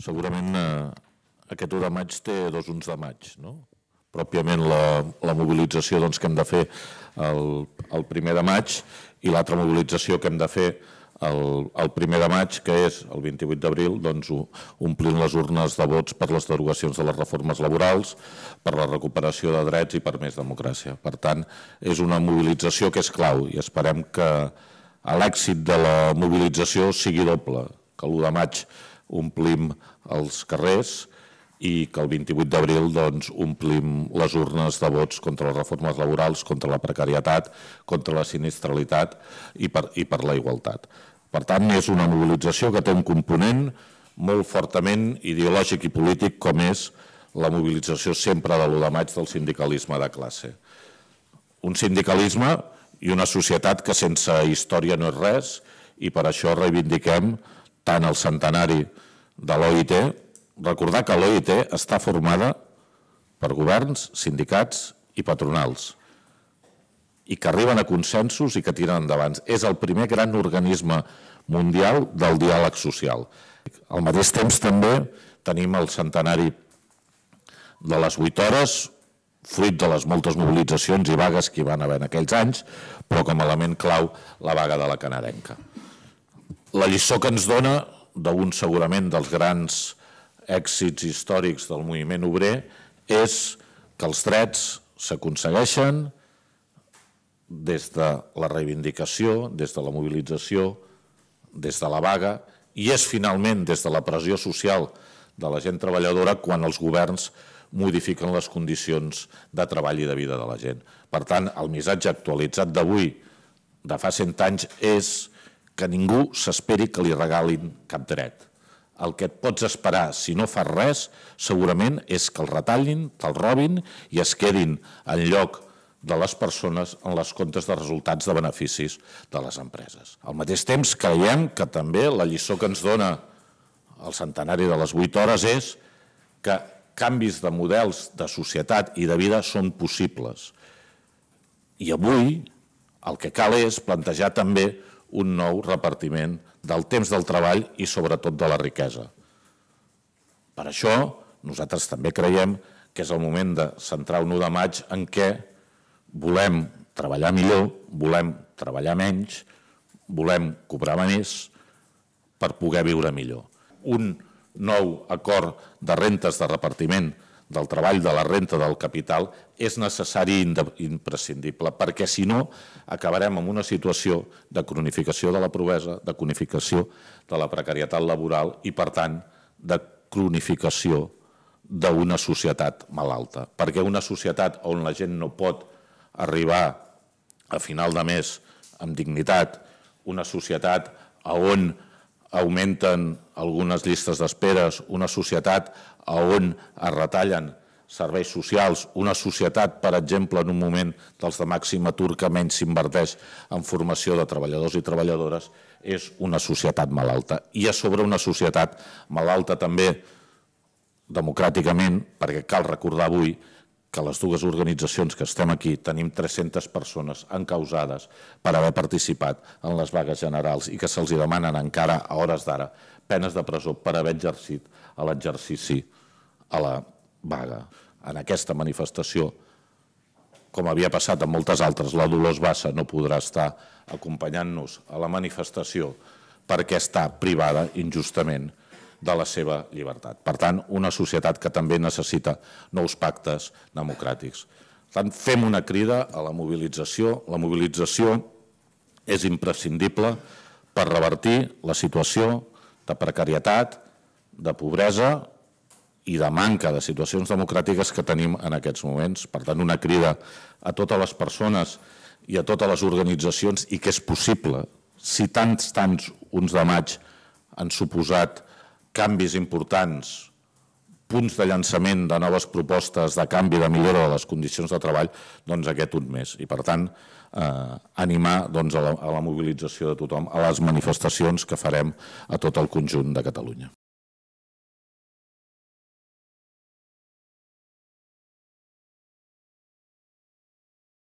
Segurament aquest 1 de maig té 2 1 de maig, no? Pròpiament la mobilització que hem de fer el 1 de maig i l'altra mobilització que hem de fer el 1 de maig, que és el 28 d'abril, omplint les urnes de vots per les derogacions de les reformes laborals, per la recuperació de drets i per més democràcia. Per tant, és una mobilització que és clau i esperem que l'èxit de la mobilització sigui doble, que l'1 de maig omplim els carrers i que el 28 d'abril omplim les urnes de vots contra les reformes laborals, contra la precarietat, contra la sinistralitat i per la igualtat. Per tant, és una mobilització que té un component molt fortament ideològic i polític, com és la mobilització sempre de l'1 de maig del sindicalisme de classe. Un sindicalisme i una societat que sense història no és res i per això reivindiquem tant el centenari de l'OIT. Recordar que l'OIT està formada per governs, sindicats i patronals i que arriben a consensos i que tiren endavant. És el primer gran organisme mundial del diàleg social. Al mateix temps també tenim el centenari de les 8 hores, fruit de les moltes mobilitzacions i vagues que hi van haver en aquells anys, però com a element clau la vaga de la Canadenca. La lliçó que ens dona d'un segurament dels grans èxits històrics del moviment obrer és que els drets s'aconsegueixen des de la reivindicació, des de la mobilització, des de la vaga i és finalment des de la pressió social de la gent treballadora quan els governs modifiquen les condicions de treball i de vida de la gent. Per tant, el missatge actualitzat d'avui, de fa 100 anys, és que ningú s'esperi que li regalin cap dret. El que et pots esperar, si no fas res, segurament és que el retallin, te'l robin i es quedin en lloc de les persones en les comptes de resultats de beneficis de les empreses. Al mateix temps, creiem que també la lliçó que ens dona el centenari de les 8 hores és que canvis de models de societat i de vida són possibles. I avui el que cal és plantejar també un nou repartiment del temps del treball i sobretot de la riquesa. Per això nosaltres també creiem que és el moment de centrar un 1 de maig en què volem treballar millor, volem treballar menys, volem cobrar més per poder viure millor. Un nou acord de rentes de repartiment del treball, de la renta del capital, és necessari i imprescindible, perquè si no acabarem en una situació de cronificació de la pobresa, de cronificació de la precarietat laboral i, per tant, de cronificació d'una societat malalta. Perquè una societat on la gent no pot arribar a final de mes amb dignitat, una societat on augmenten algunes llistes d'espera, una societat on es retallen serveis socials, una societat, per exemple, en un moment dels de màxim atur que menys s'inverteix en formació de treballadors i treballadores, és una societat malalta. I a sobre una societat malalta també democràticament, perquè cal recordar avui que les dues organitzacions que estem aquí tenim 300 persones encausades per haver participat en les vagues generals i que se'ls demanen encara a hores d'ara penes de presó per haver exercit l'exercici a la vaga. En aquesta manifestació, com havia passat en moltes altres, la Dolors Bassa no podrà estar acompanyant-nos a la manifestació perquè està privada injustament de la seva llibertat. Per tant, una societat que també necessita nous pactes democràtics. Per tant, fem una crida a la mobilització. La mobilització és imprescindible per revertir la situació de precarietat, de pobresa i de manca de situacions democràtiques que tenim en aquests moments. Per tant, una crida a totes les persones i a totes les organitzacions i que és possible, si tants 1 de maig han suposat canvis importants, punts de llançament de noves propostes de canvi, de millora de les condicions de treball, doncs aquest 1 mes. I per tant, animar a la mobilització de tothom, a les manifestacions que farem a tot el conjunt de Catalunya.